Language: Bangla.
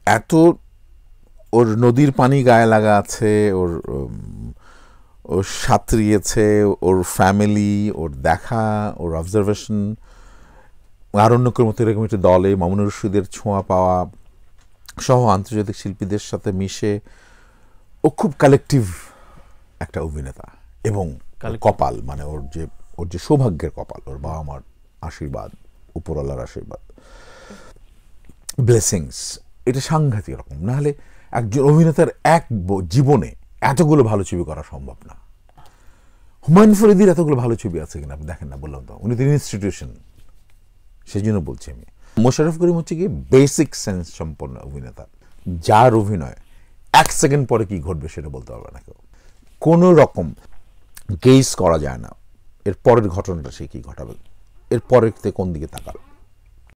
এত ওর নদীর পানি গায়ে লাগা আছে, ওর ওর সাঁতরিয়েছে, ওর ফ্যামিলি, ওর দেখা, ওর অবজারভেশন, আরণ্যকের মতো এরকম একটা দলে মামুনুর রশিদের ছোঁয়া পাওয়া সহ আন্তর্জাতিক শিল্পীদের সাথে মিশে ও খুব কালেকটিভ একটা অভিনেতা। এবং কপাল, মানে ওর যে সৌভাগ্যের কপাল, ওর বাবা মার আশীর্বাদ, উপরওয়ালার আশীর্বাদ, ব্লেসিংস, এটা সাংঘাতিক রকম। নাহলে একজন অভিনেতার এক জীবনে এতগুলো ভালো ছবি করা সম্ভব না। হুমায়ুন ফরিদির এতগুলো ভালো ছবি আছে কিনা আপনি দেখেন না, বললাম তো উনি তো ইনস্টিটিউশন, সেই জন্য বলছি আমি। মোশাররফ করিম হচ্ছে কি বেসিক সেন্স সম্পন্ন অভিনেতা, যার অভিনয় 1 সেকেন্ড পরে কি ঘটবে সেটা বলতে পারবে না কেউ, কোনো রকম গেস করা যায় না এর পরের ঘটনাটা সে কি ঘটাবে, এর পরের কোন দিকে তাকাবে।